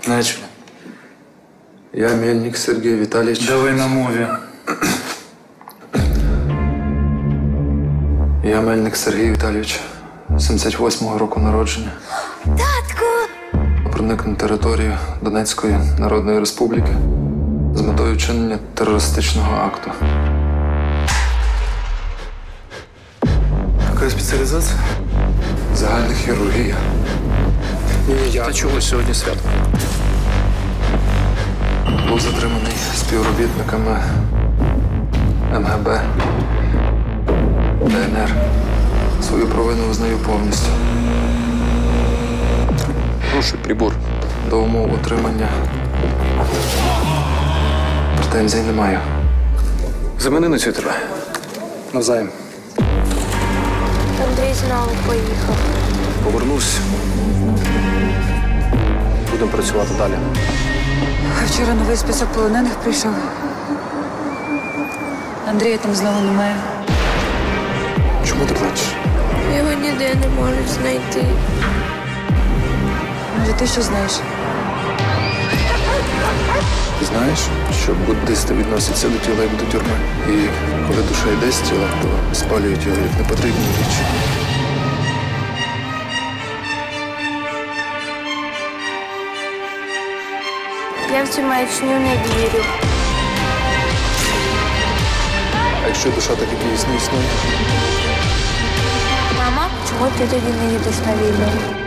Начали. Я Мельник Сергій Віталійович. Давай на мові. Я Мельник Сергій Віталійович, 78-го року народження. Татку! Проник на територію Донецької Народної Республіки з метою вчинення терористичного акту. Яка спеціалізація? Загальна хірургія. Та чого сьогодні свято? Був затриманий співробітниками МГБ, ДНР. Свою провину визнаю повністю. Хороший прибор. До умов отримання претензій не маю. Замени на цю тебе. Навзаєм. Андрій знову поїхав. Повернусь. Будемо працювати далі. Вчора новий список полонених прийшов. Андрія там знову немає. Чому ти плачеш? Його ніде не можуть знайти. Може, ти що знаєш? Ти знаєш, що буддисти відносяться до тіла як до тюрми. І коли душа йде з тіла, то спалюють його як непотрібні річ. Я в цю маячню не вірю. А якщо душа так і дійсно існує? Мама, чому ти тоді не їдеш на війну?